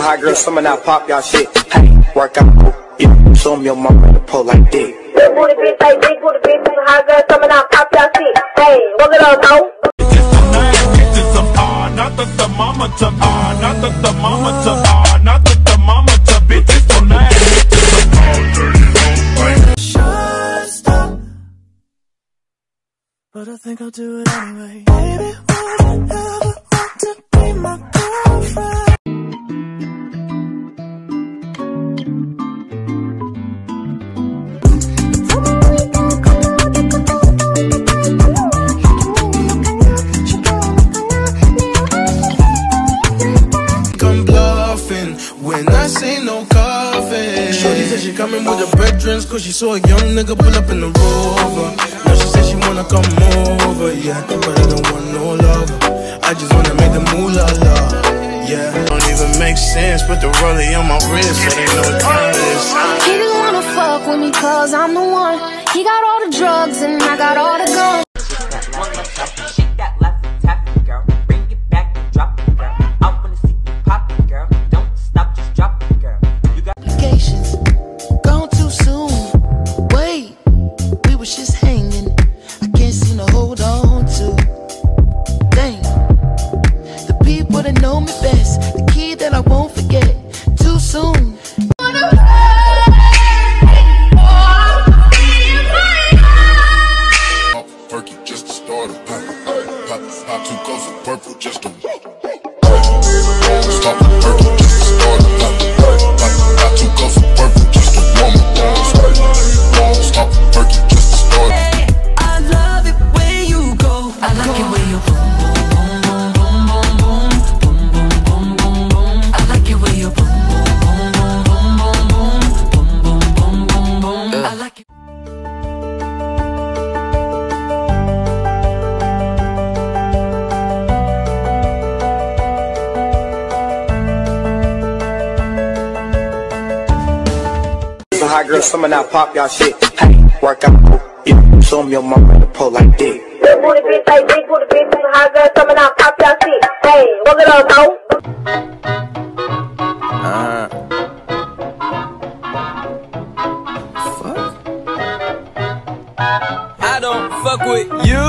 Some hot girls, some of that pop y'all shit. Hey, work out, yeah. Show me your mama to pull like this. Big booty bitch, like big booty bitch. Some hot girls, some of that pop y'all shit. Hey, work it up, ho. Not the thermometer, not the thermometer, not the thermometer, bitch, it's so nice. Stop, but I think I'll do it anyway. Baby, would you ever want to be my girlfriend? When I say no coffee, shorty said she coming with her brethrens, cause she saw a young nigga pull up in the Rover. Now she said she wanna come over, yeah, but I don't want no lover. I just wanna make the moolah la, yeah. Don't even make sense, put the rollie on my wrist so they know what time it is. He just wanna fuck with me cause I'm the one. He got all the drugs and I got all the guns. Shake that left and tap it, girl. Bring it back and drop it, girl. I wanna see you pop it, girl. Don't stop, just drop it, girl. You got Applications gone too soon. Wait, we was just hanging. I can't seem to hold on to. Dang, the people that know me best, the key that I won't forget. Too soon. Perky just to start a pop 2 cups of purple just to stop a perky just to start a pop 2 cups of purple just to warm up. Stop a perky just to start. I love it when you go. I like it when you boom boom boom boom boom boom boom boom boom boom. I like it when you boom boom boom boom boom boom boom boom boom boom. I like it. Some hot girls, some of that pop y'all shit. Hey, work out, yeah. Show me your mama to pull like this. Big booty bitch, like big booty bitch. Some hot girls, some of that pop y'all shit. Hey, work it up, ho. I don't fuck with you.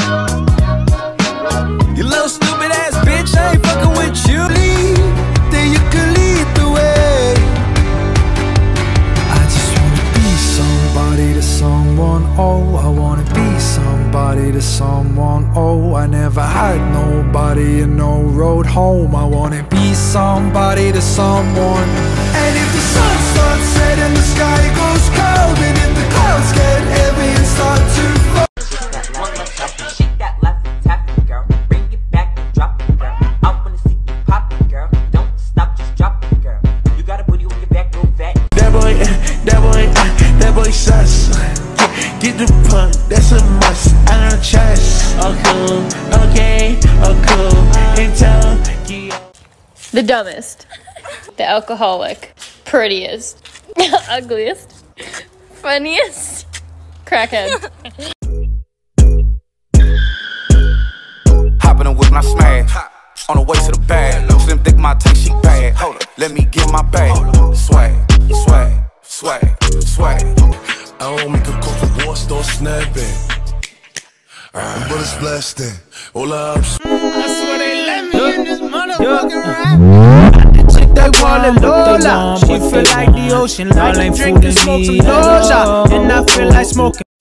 You little stupid ass bitch, I ain't fucking with you. Then you can lead the way. I just wanna be somebody to someone, oh. I wanna be somebody to someone, oh. I never had nobody and no road home. I wanna be somebody to someone. And if the sun starts setting, the sky goes cold. And if the clouds get heavy and start to fall. shake that left and tap it, girl. Bring it back and drop it, girl. I wanna see you pop it, girl. Don't stop, just drop it, girl. You got a booty with your back real fat. That boy sus. Get the pump, that's a must. I don't trust. Oh cool, okay, oh cool. Intel. The dumbest, the alcoholic, prettiest, ugliest, funniest, crackhead. Hop in the whip and I smash. On the way to the bag. Slim thick, my tank, she bad. Hold up, let me get my bag. Swag, swag, swag, swag. I don't make a call for war, start snapping. Bullets blasting. All up. I swear they let me in this motherfucking rap. Take that wall and Lola. She feel like the ocean, like drinking, smoke some Doja. And I feel like smoking.